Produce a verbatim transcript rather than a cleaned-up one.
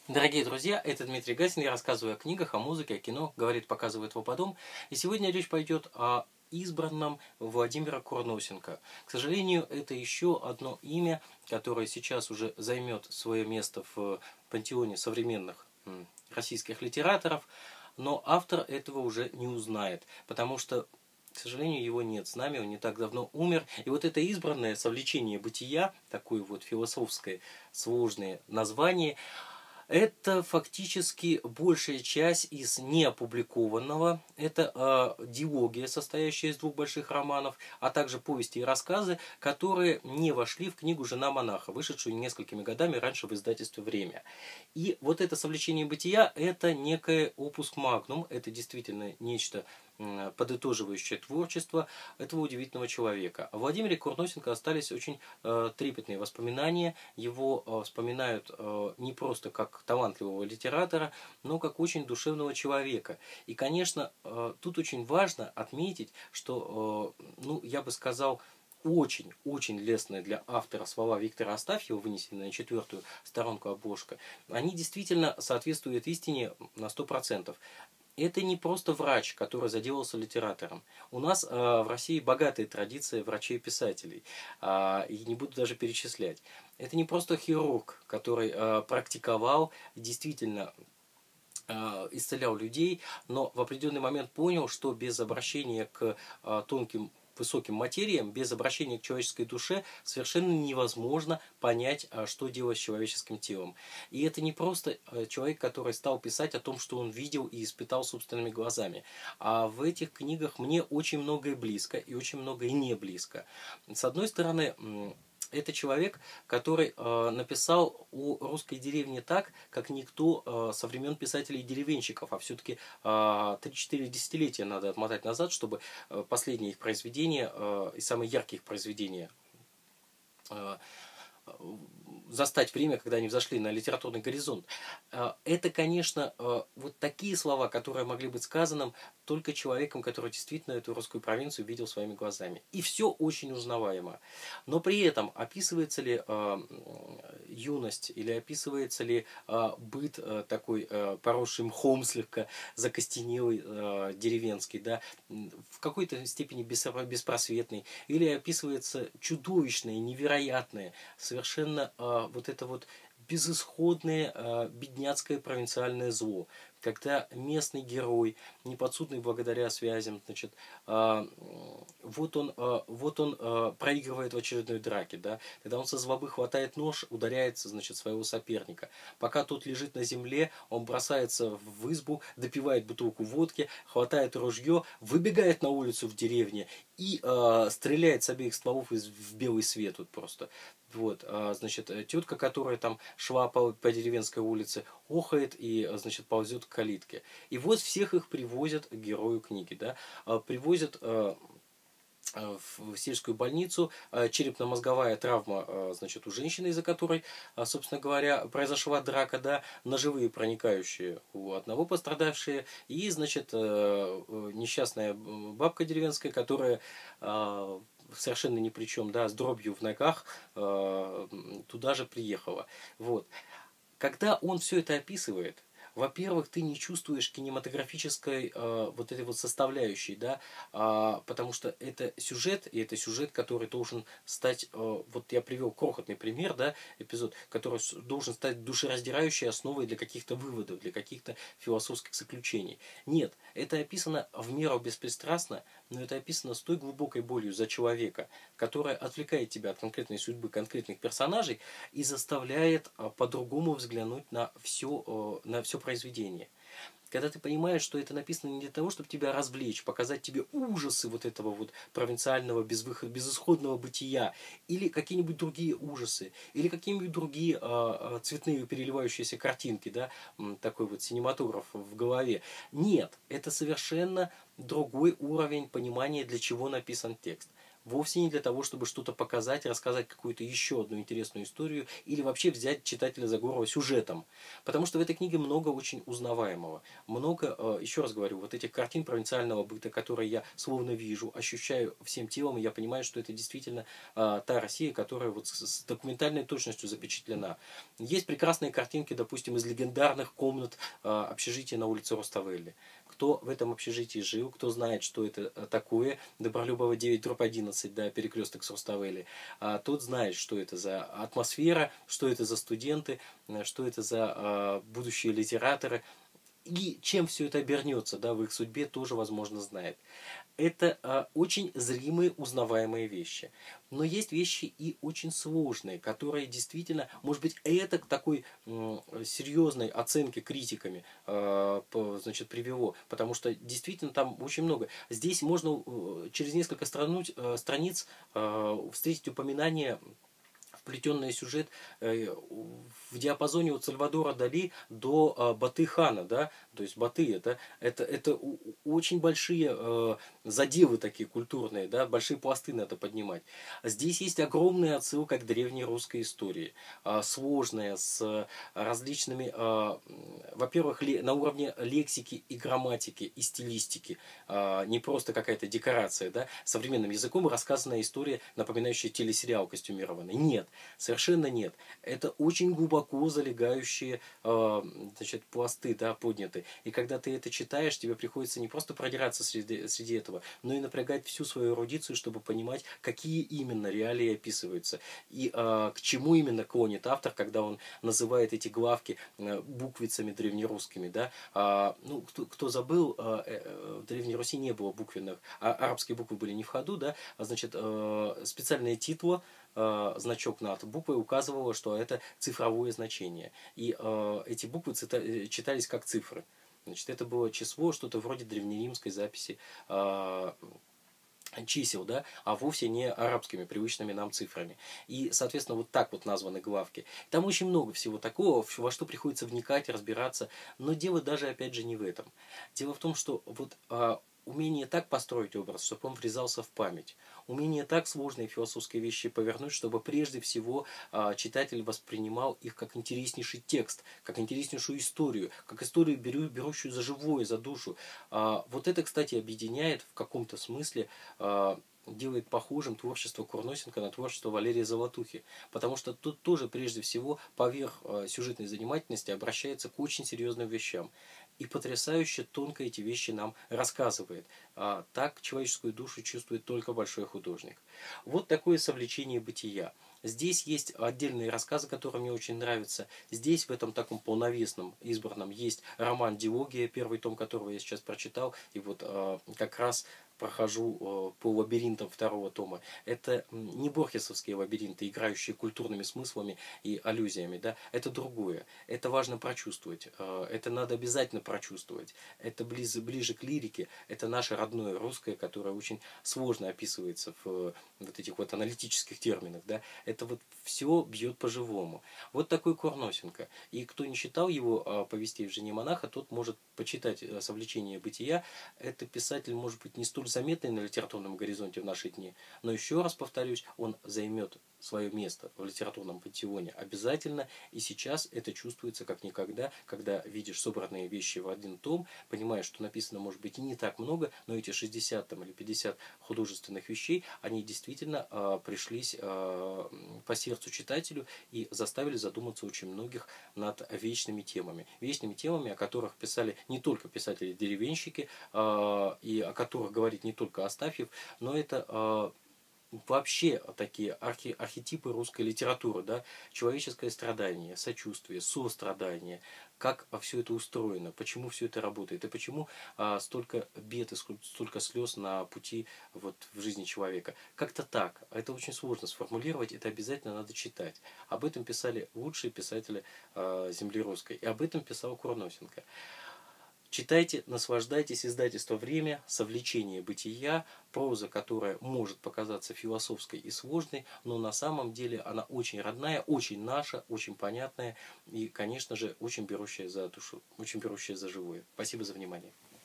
Дорогие друзья, это Дмитрий Гасин, я рассказываю о книгах, о музыке, о кино, говорит, показывает его потом. И сегодня речь пойдет о избранном Владимира Курносенко. К сожалению, это еще одно имя, которое сейчас уже займет свое место в пантеоне современных российских литераторов, но автор этого уже не узнает, потому что, к сожалению, его нет с нами, он не так давно умер. И вот это избранное совлечение бытия, такое вот философское сложное название, это фактически большая часть из неопубликованного. Это э, дилогия, состоящая из двух больших романов, а также повести и рассказы, которые не вошли в книгу «Жена монаха», вышедшую несколькими годами раньше в издательстве «Время». И вот это совлечение бытия – это некое опус магнум, это действительно нечто подытоживающее творчество этого удивительного человека. О Владимире Курносенко остались очень э, трепетные воспоминания. Его э, вспоминают э, не просто как талантливого литератора, но как очень душевного человека. И, конечно, э, тут очень важно отметить, что, э, ну, я бы сказал, очень-очень лестные для автора слова Виктора Астафьева, вынесенные на четвертую сторонку обложка, они действительно соответствуют истине на сто процентов. Это не просто врач, который заделался литератором. У нас э, в России богатая традиция врачей-писателей. Э, и не буду даже перечислять. Это не просто хирург, который э, практиковал, действительно э, исцелял людей, но в определенный момент понял, что без обращения к э, тонким высоким материям, без обращения к человеческой душе совершенно невозможно понять, что делать с человеческим телом. И это не просто человек, который стал писать о том, что он видел и испытал собственными глазами. А в этих книгах мне очень многое близко и очень многое не близко. С одной стороны, это человек, который э, написал о русской деревне так, как никто э, со времен писателей-деревенщиков, а все-таки э, три-четыре десятилетия надо отмотать назад, чтобы э, последние их произведения э, и самые яркие их произведения э, застать время, когда они взошли на литературный горизонт. Это, конечно, вот такие слова, которые могли быть сказаны только человеком, который действительно эту русскую провинцию видел своими глазами. И все очень узнаваемо. Но при этом описывается ли э, юность или описывается ли э, быт э, такой э, поросший мхом слегка закостенелый, э, деревенский, да, в какой-то степени беспросветный, или описывается чудовищное, невероятное, совершенно э, вот это вот безысходное э, бедняцкое провинциальное зло, когда местный герой, неподсудный благодаря связям, значит, э, вот он, э, вот он э, проигрывает в очередной драке, да, когда он со злобы хватает нож, ударяется, значит, своего соперника. Пока тот лежит на земле, он бросается в избу, допивает бутылку водки, хватает ружье, выбегает на улицу в деревне и э, стреляет с обеих стволов из, в белый свет вот просто. Вот, значит, тетка, которая там шла по, по деревенской улице, охает и, значит, ползет к калитке. И вот всех их привозят к герою книги, да, привозят в сельскую больницу, черепно-мозговая травма, значит, у женщины, из-за которой, собственно говоря, произошла драка, да, ножевые проникающие у одного пострадавшие, и, значит, несчастная бабка деревенская, которая совершенно ни при чем, да, с дробью в ногах э, туда же приехала. Вот. Когда он все это описывает, во-первых, ты не чувствуешь кинематографической э, вот этой вот составляющей, да, э, потому что это сюжет, и это сюжет, который должен стать, э, вот я привел крохотный пример, да, эпизод, который должен стать душераздирающей основой для каких-то выводов, для каких-то философских заключений. Нет, это описано в меру беспристрастно, но это описано с той глубокой болью за человека, которая отвлекает тебя от конкретной судьбы конкретных персонажей и заставляет э, по-другому взглянуть на все, э, на все произведение. Когда ты понимаешь, что это написано не для того, чтобы тебя развлечь, показать тебе ужасы вот этого вот провинциального безвыход, безысходного бытия, или какие-нибудь другие ужасы, или какие-нибудь другие э, цветные переливающиеся картинки, да, такой вот синематограф в голове. Нет, это совершенно другой уровень понимания, для чего написан текст. вовсе не для того, чтобы что-то показать, рассказать какую-то еще одну интересную историю или вообще взять читателя за горло сюжетом. Потому что в этой книге много очень узнаваемого. Много, еще раз говорю, вот этих картин провинциального быта, которые я словно вижу, ощущаю всем телом, и я понимаю, что это действительно та Россия, которая вот с документальной точностью запечатлена. Есть прекрасные картинки, допустим, из легендарных комнат общежития на улице Руставели. Кто в этом общежитии жил, кто знает, что это такое, Добролюбова девять дробь одиннадцать, да, перекресток с Руставели, а, тот знает, что это за атмосфера, что это за студенты, что это за а, будущие литераторы. И чем все это обернется, да, в их судьбе, тоже, возможно, знает. Это а, очень зримые, узнаваемые вещи. Но есть вещи и очень сложные, которые действительно, может быть, это к такой м, серьезной оценке критиками а, по, значит, привело. Потому что действительно там очень много. Здесь можно э, через несколько странуть, э, страниц э, встретить упоминания, вплетенный сюжет э, в диапазоне от Сальвадора Дали до э, Батый-хана, да, то есть Батый это, это, это очень большие э, задевы такие культурные, да, большие пласты надо поднимать. Здесь есть огромная отсылка к древней русской истории, э, сложная, с различными, э, во-первых, на уровне лексики и грамматики, и стилистики, э, не просто какая-то декорация, да, современным языком рассказанная история, напоминающая телесериал костюмированный. Нет. Совершенно нет. Это очень глубоко залегающие э, значит, пласты, да, подняты. И когда ты это читаешь, тебе приходится не просто продираться среди, среди этого, но и напрягать всю свою эрудицию, чтобы понимать, какие именно реалии описываются. И э, к чему именно клонит автор, когда он называет эти главки э, буквицами древнерусскими. Да? А, ну, кто, кто забыл, э, э, в Древней Руси не было буквенных, а арабские буквы были не в ходу, да? А, значит, э, специальные титлы, значок над буквой указывало, что это цифровое значение. И э, эти буквы цита- читались как цифры. Значит, это было число, что-то вроде древнеримской записи э, чисел, да, а вовсе не арабскими привычными нам цифрами. И, соответственно, вот так вот названы главки. Там очень много всего такого, во что приходится вникать, разбираться. Но дело даже, опять же, не в этом. Дело в том, что вот э, умение так построить образ, чтобы он врезался в память. Умение так сложные философские вещи повернуть, чтобы прежде всего а, читатель воспринимал их как интереснейший текст, как интереснейшую историю, как историю, беру, берущую за живое, за душу. А, вот это, кстати, объединяет в каком-то смысле, а, делает похожим творчество Курносенко на творчество Валерия Золотухи. Потому что тут тоже, прежде всего, поверх а, сюжетной занимательности обращается к очень серьезным вещам. И потрясающе тонко эти вещи нам рассказывает. А, так человеческую душу чувствует только большой художник. Вот такое совлечение бытия. Здесь есть отдельные рассказы, которые мне очень нравятся. Здесь, в этом таком полновесном, избранном, есть роман «Дилогия», первый том которого я сейчас прочитал. И вот а, как раз прохожу по лабиринтам второго тома. Это не борхесовские лабиринты, играющие культурными смыслами и аллюзиями. Да? Это другое. Это важно прочувствовать. Это надо обязательно прочувствовать. Это ближе, ближе к лирике. Это наше родное русское, которое очень сложно описывается в вот этих вот аналитических терминах. Да? Это вот все бьет по-живому. Вот такой Курносенко. И кто не читал его повестей в «Жене монаха», тот может почитать «Совлечение бытия». Это писатель, может быть, не столь заметный на литературном горизонте в наши дни, но еще раз повторюсь, он займет свое место в литературном пантеоне обязательно, и сейчас это чувствуется как никогда, когда видишь собранные вещи в один том, понимаешь, что написано, может быть, и не так много, но эти шестьдесят там, или пятьдесят художественных вещей, они действительно э, пришлись э, по сердцу читателю и заставили задуматься очень многих над вечными темами. Вечными темами, о которых писали не только писатели-деревенщики, э, и о которых говорит не только Астафьев, но это э, вообще такие архи, архетипы русской литературы, да, человеческое страдание, сочувствие, сострадание, как все это устроено, почему все это работает, и почему а, столько бед и столько слез на пути вот, в жизни человека. Как-то так. Это очень сложно сформулировать, это обязательно надо читать. Об этом писали лучшие писатели а, земли русской, и об этом писал Курносенко. Читайте, наслаждайтесь, издательство «Время», совлечение бытия, проза, которая может показаться философской и сложной, но на самом деле она очень родная, очень наша, очень понятная и, конечно же, очень берущая за душу, очень берущая за живое. Спасибо за внимание.